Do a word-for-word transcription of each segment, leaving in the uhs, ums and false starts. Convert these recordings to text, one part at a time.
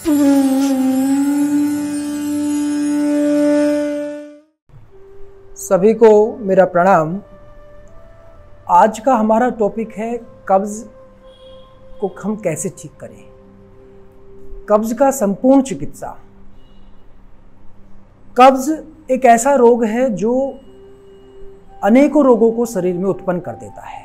सभी को मेरा प्रणाम। आज का हमारा टॉपिक है कब्ज़ को हम कैसे ठीक करें, कब्ज़ का संपूर्ण चिकित्सा। कब्ज़ एक ऐसा रोग है जो अनेकों रोगों को शरीर में उत्पन्न कर देता है।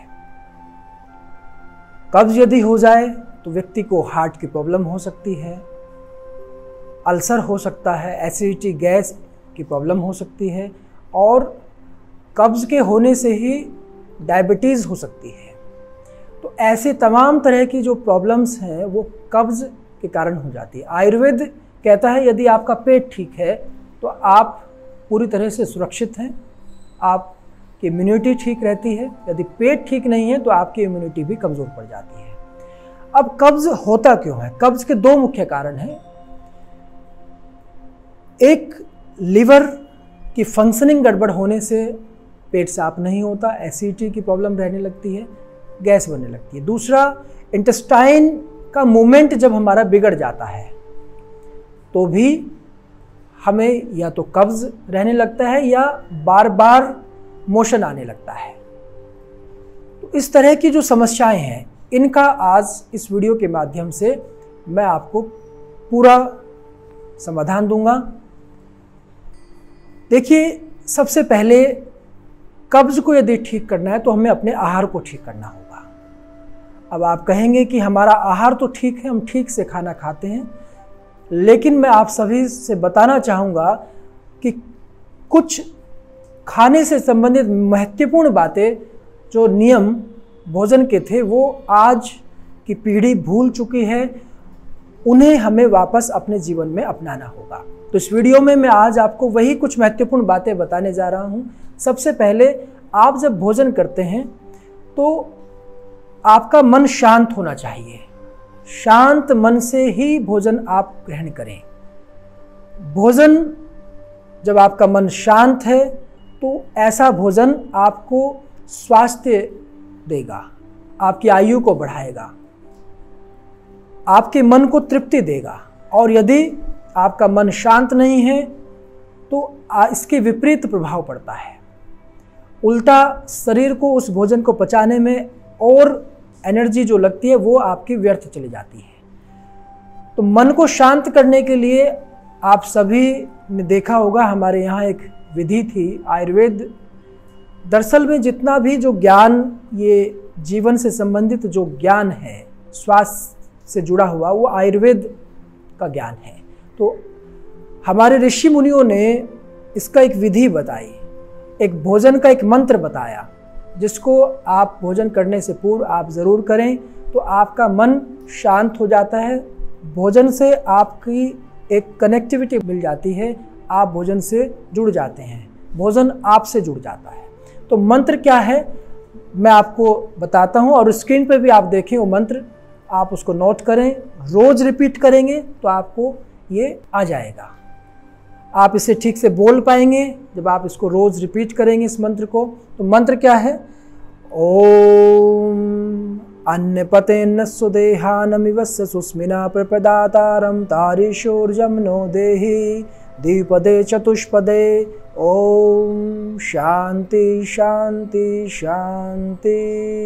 कब्ज़ यदि हो जाए तो व्यक्ति को हार्ट की प्रॉब्लम हो सकती है, अल्सर हो सकता है, एसिडिटी गैस की प्रॉब्लम हो सकती है और कब्ज़ के होने से ही डायबिटीज़ हो सकती है। तो ऐसे तमाम तरह की जो प्रॉब्लम्स हैं वो कब्ज़ के कारण हो जाती है। आयुर्वेद कहता है यदि आपका पेट ठीक है तो आप पूरी तरह से सुरक्षित हैं, आपकी इम्यूनिटी ठीक रहती है। यदि पेट ठीक नहीं है तो आपकी इम्यूनिटी भी कमज़ोर पड़ जाती है। अब कब्ज़ होता क्यों है? कब्ज़ के दो मुख्य कारण हैं। एक, लिवर की फंक्शनिंग गड़बड़ होने से पेट साफ नहीं होता, एसिडिटी की प्रॉब्लम रहने लगती है, गैस बनने लगती है। दूसरा, इंटेस्टाइन का मूवमेंट जब हमारा बिगड़ जाता है तो भी हमें या तो कब्ज़ रहने लगता है या बार बार मोशन आने लगता है। तो इस तरह की जो समस्याएं हैं इनका आज इस वीडियो के माध्यम से मैं आपको पूरा समाधान दूंगा। देखिए, सबसे पहले कब्ज़ को यदि ठीक करना है तो हमें अपने आहार को ठीक करना होगा। अब आप कहेंगे कि हमारा आहार तो ठीक है, हम ठीक से खाना खाते हैं, लेकिन मैं आप सभी से बताना चाहूँगा कि कुछ खाने से संबंधित महत्वपूर्ण बातें, जो नियम भोजन के थे, वो आज की पीढ़ी भूल चुकी है। उन्हें हमें वापस अपने जीवन में अपनाना होगा। तो इस वीडियो में मैं आज आपको वही कुछ महत्वपूर्ण बातें बताने जा रहा हूँ। सबसे पहले, आप जब भोजन करते हैं तो आपका मन शांत होना चाहिए। शांत मन से ही भोजन आप ग्रहण करें। भोजन जब आपका मन शांत है तो ऐसा भोजन आपको स्वास्थ्य देगा, आपकी आयु को बढ़ाएगा, आपके मन को तृप्ति देगा। और यदि आपका मन शांत नहीं है तो इसके विपरीत प्रभाव पड़ता है। उल्टा शरीर को उस भोजन को पचाने में और एनर्जी जो लगती है वो आपकी व्यर्थ चली जाती है। तो मन को शांत करने के लिए आप सभी ने देखा होगा, हमारे यहाँ एक विधि थी आयुर्वेद। दरअसल में जितना भी जो ज्ञान, ये जीवन से संबंधित जो ज्ञान है, स्वास्थ्य से जुड़ा हुआ, वो आयुर्वेद का ज्ञान है। तो हमारे ऋषि मुनियों ने इसका एक विधि बताई, एक भोजन का एक मंत्र बताया, जिसको आप भोजन करने से पूर्व आप ज़रूर करें तो आपका मन शांत हो जाता है। भोजन से आपकी एक कनेक्टिविटी मिल जाती है, आप भोजन से जुड़ जाते हैं, भोजन आपसे जुड़ जाता है। तो मंत्र क्या है मैं आपको बताता हूँ और स्क्रीन पर भी आप देखें वो मंत्र, आप उसको नोट करें। रोज़ रिपीट करेंगे तो आपको ये आ जाएगा, आप इसे ठीक से बोल पाएंगे जब आप इसको रोज़ रिपीट करेंगे इस मंत्र को। तो मंत्र क्या है? ओम अन्नपतेन्न सुदेहानमिवस्य सुस्मिना प्रपदातारं तारिशोर्जं नो देहि द्विपदे चतुष्पदे। ओम शांति शांति शांति।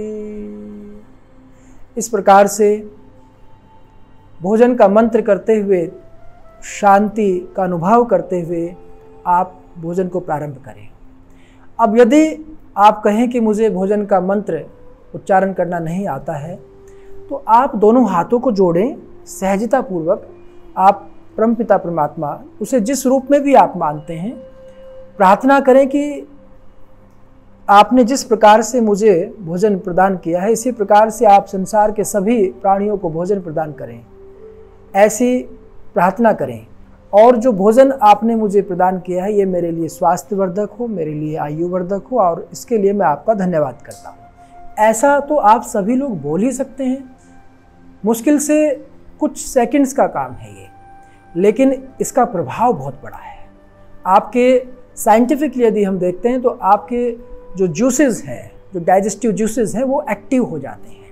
इस प्रकार से भोजन का मंत्र करते हुए, शांति का अनुभव करते हुए आप भोजन को प्रारंभ करें। अब यदि आप कहें कि मुझे भोजन का मंत्र उच्चारण करना नहीं आता है तो आप दोनों हाथों को जोड़ें, सहजता पूर्वक आप परमपिता परमात्मा, उसे जिस रूप में भी आप मानते हैं, प्रार्थना करें कि आपने जिस प्रकार से मुझे भोजन प्रदान किया है इसी प्रकार से आप संसार के सभी प्राणियों को भोजन प्रदान करें। ऐसी प्रार्थना करें और जो भोजन आपने मुझे प्रदान किया है ये मेरे लिए स्वास्थ्यवर्धक हो, मेरे लिए आयुवर्धक हो और इसके लिए मैं आपका धन्यवाद करता हूँ। ऐसा तो आप सभी लोग बोल ही सकते हैं। मुश्किल से कुछ सेकंड्स का काम है ये, लेकिन इसका प्रभाव बहुत बड़ा है। आपके साइंटिफिकली यदि हम देखते हैं तो आपके जो जूसेस हैं, जो डाइजेस्टिव जूसेस हैं, वो एक्टिव हो जाते हैं।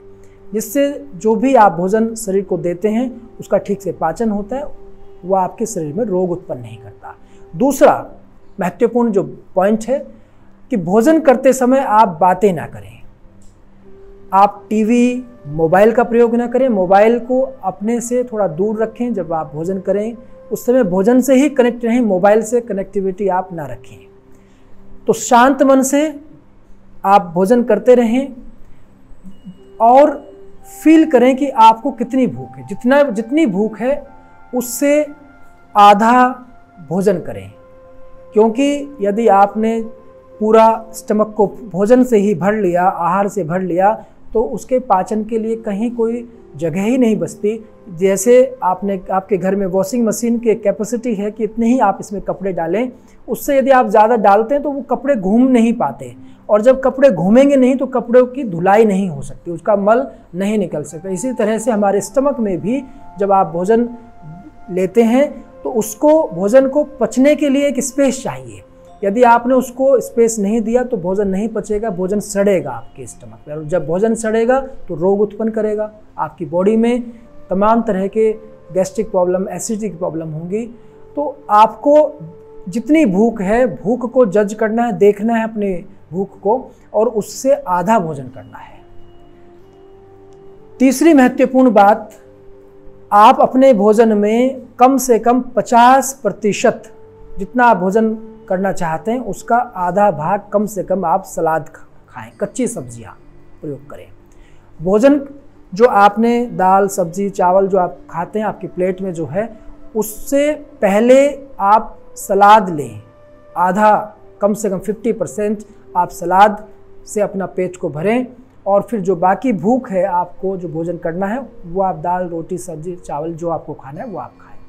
जिससे जो भी आप भोजन शरीर को देते हैं उसका ठीक से पाचन होता है, वह आपके शरीर में रोग उत्पन्न नहीं करता। दूसरा महत्वपूर्ण जो पॉइंट है कि भोजन करते समय आप बातें ना करें, आप टीवी मोबाइल का प्रयोग ना करें, मोबाइल को अपने से थोड़ा दूर रखें। जब आप भोजन करें उस समय भोजन से ही कनेक्ट रहें, मोबाइल से कनेक्टिविटी आप ना रखें। तो शांत मन से आप भोजन करते रहें और फील करें कि आपको कितनी भूख है, जितना जितनी भूख है उससे आधा भोजन करें, क्योंकि यदि आपने पूरा स्टमक को भोजन से ही भर लिया, आहार से भर लिया, तो उसके पाचन के लिए कहीं कोई जगह ही नहीं बचती। जैसे आपने आपके घर में वॉशिंग मशीन की कैपेसिटी है कि इतने ही आप इसमें कपड़े डालें, उससे यदि आप ज़्यादा डालते हैं तो वो कपड़े घूम नहीं पाते, और जब कपड़े घूमेंगे नहीं तो कपड़ों की धुलाई नहीं हो सकती, उसका मल नहीं निकल सकता। इसी तरह से हमारे स्टमक में भी जब आप भोजन लेते हैं तो उसको भोजन को पचने के लिए एक स्पेस चाहिए। यदि आपने उसको स्पेस नहीं दिया तो भोजन नहीं पचेगा, भोजन सड़ेगा आपके स्टमक में, और जब भोजन सड़ेगा तो रोग उत्पन्न करेगा। आपकी बॉडी में तमाम तरह के गैस्ट्रिक प्रॉब्लम, एसिडिटी की प्रॉब्लम होंगी। तो आपको जितनी भूख है, भूख को जज करना है, देखना है अपनी भूख को, और उससे आधा भोजन करना है। तीसरी महत्वपूर्ण बात, आप अपने भोजन में कम से कम पचास प्रतिशत जितना आप भोजन करना चाहते हैं उसका आधा भाग कम से कम आप सलाद खाएं, कच्ची सब्जियां प्रयोग करें। भोजन जो आपने दाल, सब्जी, चावल जो आप खाते हैं आपकी प्लेट में जो है, उससे पहले आप सलाद लें, आधा कम से कम पचास परसेंट आप सलाद से अपना पेट को भरें, और फिर जो बाकी भूख है आपको जो भोजन करना है वो आप दाल, रोटी, सब्जी, चावल जो आपको खाना है वो आप खाएं।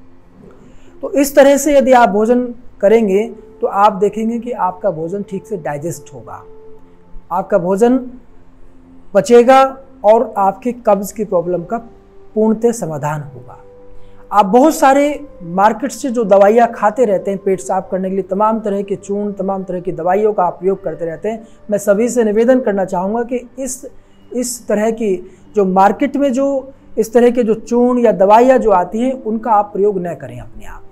तो इस तरह से यदि आप भोजन करेंगे तो आप देखेंगे कि आपका भोजन ठीक से डाइजेस्ट होगा, आपका भोजन पचेगा और आपकी कब्ज की प्रॉब्लम का पूर्णतः समाधान होगा। आप बहुत सारे मार्केट से जो दवाइयाँ खाते रहते हैं पेट साफ करने के लिए, तमाम तरह के चूर्ण, तमाम तरह की दवाइयों का आप प्रयोग करते रहते हैं, मैं सभी से निवेदन करना चाहूँगा कि इस इस तरह की जो मार्केट में जो इस तरह के जो चूर्ण या दवाइयाँ जो आती हैं उनका आप प्रयोग न करें अपने आप।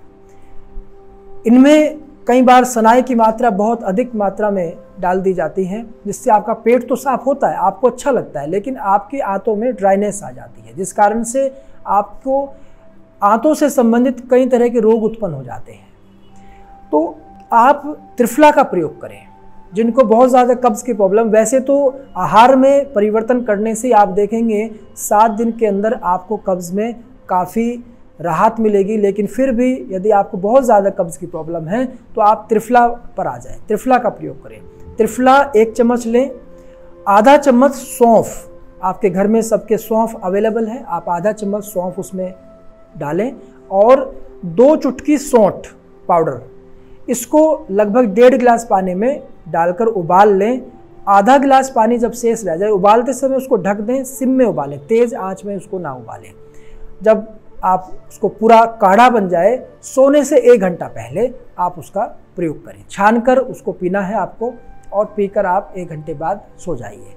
इनमें कई बार सनाई की मात्रा बहुत अधिक मात्रा में डाल दी जाती है, जिससे आपका पेट तो साफ होता है, आपको अच्छा लगता है, लेकिन आपकी आंतों में ड्राइनेस आ जाती है, जिस कारण से आपको आंतों से संबंधित कई तरह के रोग उत्पन्न हो जाते हैं। तो आप त्रिफला का प्रयोग करें, जिनको बहुत ज़्यादा कब्ज की प्रॉब्लम, वैसे तो आहार में परिवर्तन करने से आप देखेंगे सात दिन के अंदर आपको कब्ज में काफ़ी राहत मिलेगी, लेकिन फिर भी यदि आपको बहुत ज़्यादा कब्ज की प्रॉब्लम है तो आप त्रिफला पर आ जाएं, त्रिफला का प्रयोग करें। त्रिफला एक चम्मच लें, आधा चम्मच सौंफ, आपके घर में सबके सौंफ अवेलेबल है, आप आधा चम्मच सौंफ उसमें डालें, और दो चुटकी सौंठ पाउडर, इसको लगभग डेढ़ गिलास पानी में डालकर उबाल लें। आधा गिलास पानी जब शेष रह जाए, उबालते समय उसको ढक दें, सिम में उबालें, तेज़ आंच में उसको ना उबालें। जब आप उसको पूरा काढ़ा बन जाए, सोने से एक घंटा पहले आप उसका प्रयोग करें। छानकर उसको पीना है आपको, और पीकर आप एक घंटे बाद सो जाइए।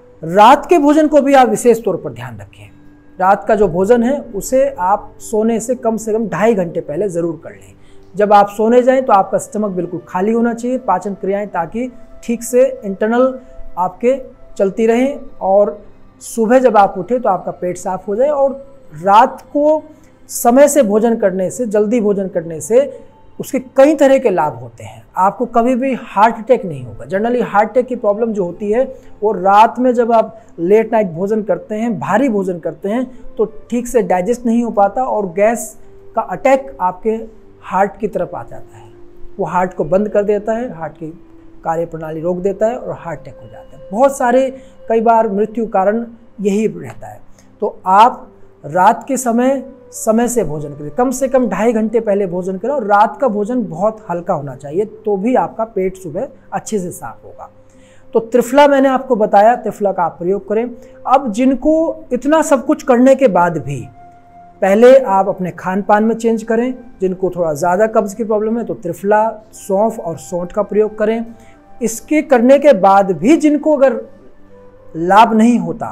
रात के भोजन को भी आप विशेष तौर पर ध्यान रखें। रात का जो भोजन है उसे आप सोने से कम से कम ढाई घंटे पहले ज़रूर कर लें। जब आप सोने जाएं तो आपका स्टमक बिल्कुल खाली होना चाहिए, पाचन क्रियाएं ताकि ठीक से इंटरनल आपके चलती रहें, और सुबह जब आप उठें तो आपका पेट साफ हो जाए। और रात को समय से भोजन करने से, जल्दी भोजन करने से उसके कई तरह के लाभ होते हैं। आपको कभी भी हार्ट अटैक नहीं होगा। जनरली हार्ट अटैक की प्रॉब्लम जो होती है वो रात में जब आप लेट नाइट भोजन करते हैं, भारी भोजन करते हैं, तो ठीक से डाइजेस्ट नहीं हो पाता और गैस का अटैक आपके हार्ट की तरफ आ जाता है। वो हार्ट को बंद कर देता है, हार्ट की कार्य प्रणाली रोक देता है और हार्ट अटैक हो जाता है। बहुत सारे कई बार मृत्यु कारण यही रहता है। तो आप रात के समय समय से भोजन करें, कम से कम ढाई घंटे पहले भोजन करें, और रात का भोजन बहुत हल्का होना चाहिए, तो भी आपका पेट सुबह अच्छे से साफ होगा। तो त्रिफला मैंने आपको बताया, त्रिफला का आप प्रयोग करें। अब जिनको इतना सब कुछ करने के बाद भी पहले आप अपने खान पान में चेंज करें, जिनको थोड़ा ज़्यादा कब्ज़ की प्रॉब्लम है तो त्रिफला, सौंफ और सौंठ का प्रयोग करें। इसके करने के बाद भी जिनको अगर लाभ नहीं होता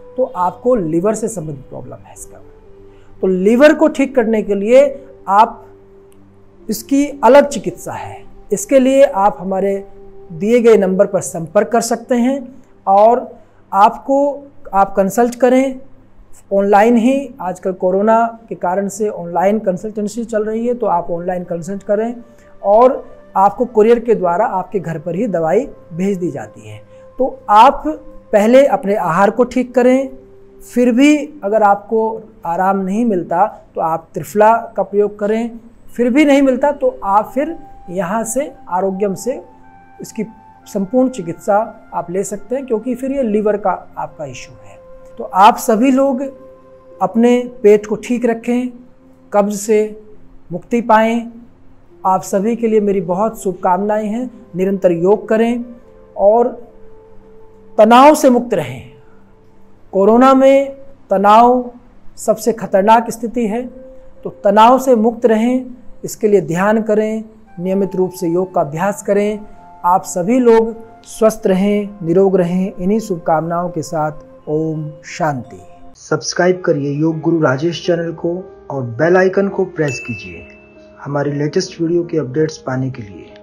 तो आपको लीवर से संबंधित प्रॉब्लम है इसका। तो लीवर को ठीक करने के लिए आप इसकी अलग चिकित्सा है। इसके लिए आप हमारे दिए गए नंबर पर संपर्क कर सकते हैं और आपको आप कंसल्ट करें ऑनलाइन ही। आजकल कोरोना के कारण से ऑनलाइन कंसल्टेंसी चल रही है, तो आप ऑनलाइन कंसल्ट करें और आपको कुरियर के द्वारा आपके घर पर ही दवाई भेज दी जाती है। तो आप पहले अपने आहार को ठीक करें, फिर भी अगर आपको आराम नहीं मिलता तो आप त्रिफला का प्रयोग करें, फिर भी नहीं मिलता तो आप फिर यहाँ से आरोग्यम से इसकी संपूर्ण चिकित्सा आप ले सकते हैं, क्योंकि फिर ये लीवर का आपका इशू है। तो आप सभी लोग अपने पेट को ठीक रखें, कब्ज से मुक्ति पाएं। आप सभी के लिए मेरी बहुत शुभकामनाएं हैं। निरंतर योग करें और तनाव से मुक्त रहें। कोरोना में तनाव सबसे खतरनाक स्थिति है, तो तनाव से मुक्त रहें। इसके लिए ध्यान करें, नियमित रूप से योग का अभ्यास करें। आप सभी लोग स्वस्थ रहें, निरोग रहें। इन्हीं शुभकामनाओं के साथ ओम शांति। सब्सक्राइब करिए योग गुरु राजेश चैनल को और बेल आइकन को प्रेस कीजिए हमारी लेटेस्ट वीडियो के अपडेट्स पाने के लिए।